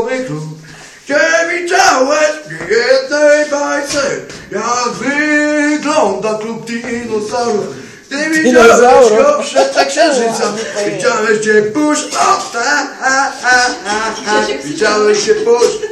nowy klub. Gdzie widziałeś w jednej bajce, jak wygląda klub dinozaurów. Ty widziałeś go przed księżyca, widziałeś gdzie pusz, o ta, widziałeś się pusz.